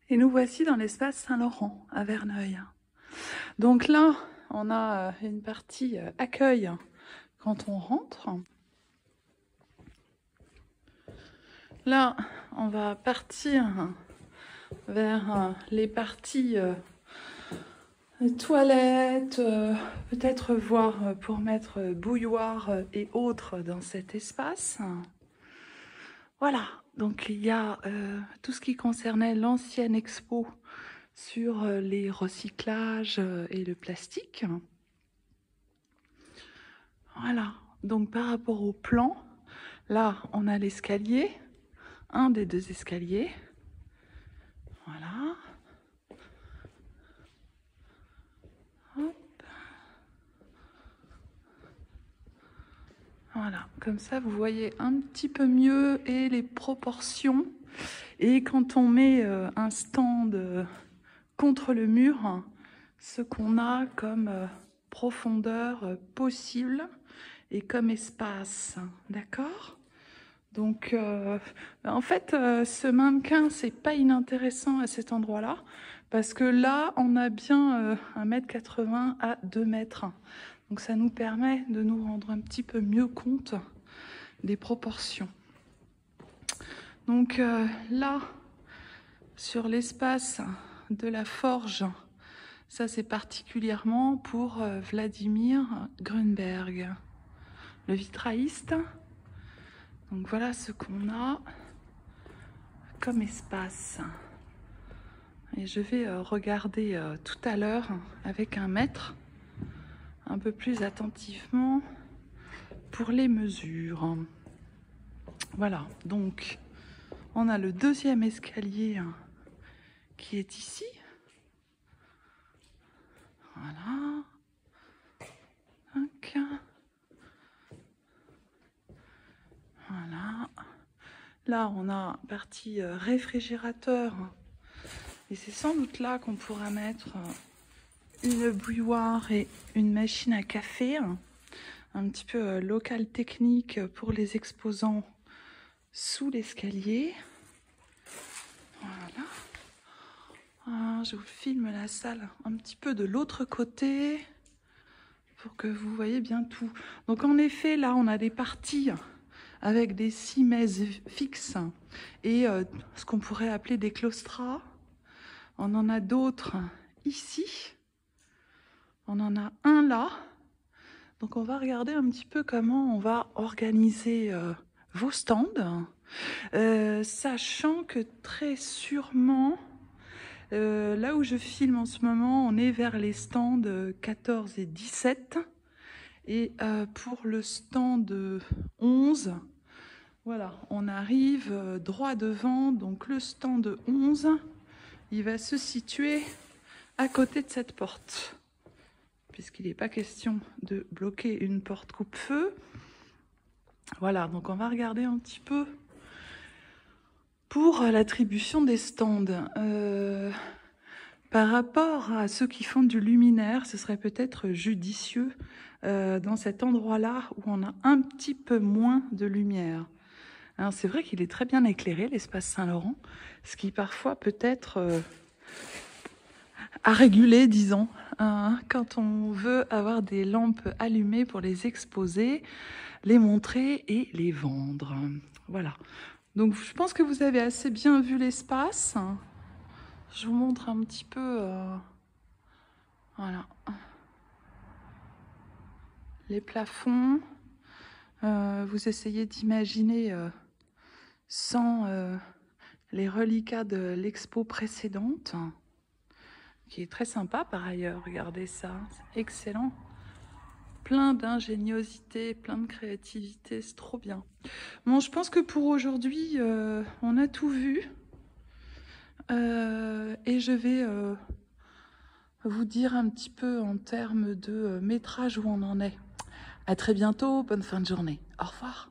Et nous voici dans l'espace Saint-Laurent, à Verneuil. Donc là, on a une partie accueil quand on rentre. Là, on va partir vers les parties toilettes, peut-être voir pour mettre bouilloire et autres dans cet espace. Voilà, donc il y a tout ce qui concernait l'ancienne expo sur les recyclages et le plastique. Voilà, donc par rapport au plan, là on a l'escalier, un des deux escaliers. Voilà. Hop. Voilà, comme ça vous voyez un petit peu mieux et les proportions. Et quand on met un stand contre le mur, ce qu'on a comme profondeur possible et comme espace, d'accord? Donc en fait ce mannequin c'est pas inintéressant à cet endroit là parce que là on a bien 1,80 m à 2 mètres, donc ça nous permet de nous rendre un petit peu mieux compte des proportions. Donc là sur l'espace de la forge, ça c'est particulièrement pour Vladimir Grunberg, le vitrailliste. Donc voilà ce qu'on a comme espace. Et je vais regarder tout à l'heure avec un maître un peu plus attentivement pour les mesures. Voilà, donc on a le deuxième escalier qui est ici. Voilà. Donc, voilà. Là, on a partie réfrigérateur. Et c'est sans doute là qu'on pourra mettre une bouilloire et une machine à café. Un petit peu local technique pour les exposants sous l'escalier. Voilà. Je vous filme la salle un petit peu de l'autre côté pour que vous voyez bien tout. Donc en effet, là, on a des parties avec des cimaises fixes et ce qu'on pourrait appeler des claustras. On en a d'autres ici. On en a un là. Donc on va regarder un petit peu comment on va organiser vos stands. Sachant que très sûrement, là où je filme en ce moment, on est vers les stands 14 et 17. Et pour le stand 11, voilà, on arrive droit devant. Donc le stand 11, il va se situer à côté de cette porte, puisqu'il n'est pas question de bloquer une porte coupe-feu. Voilà, donc on va regarder un petit peu pour l'attribution des stands. Par rapport à ceux qui font du luminaire, ce serait peut-être judicieux dans cet endroit-là où on a un petit peu moins de lumière. Alors c'est vrai qu'il est très bien éclairé, l'espace Saint-Laurent, ce qui parfois peut être à réguler, disons, quand on veut avoir des lampes allumées pour les exposer, les montrer et les vendre. Voilà. Donc je pense que vous avez assez bien vu l'espace. Je vous montre un petit peu voilà, les plafonds. Vous essayez d'imaginer sans les reliquats de l'expo précédente, qui est très sympa par ailleurs. Regardez ça, c'est excellent. Plein d'ingéniosité, plein de créativité, c'est trop bien. Bon, je pense que pour aujourd'hui, on a tout vu. Et je vais vous dire un petit peu en termes de métrage où on en est. À très bientôt, bonne fin de journée. Au revoir.